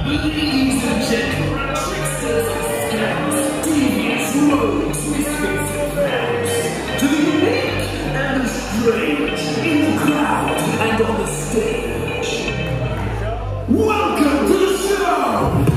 Ladies and gentlemen, tricksters and scams, devious rogues, misfits and fans, to the unique and the strange in the crowd and on the stage. Welcome to the show!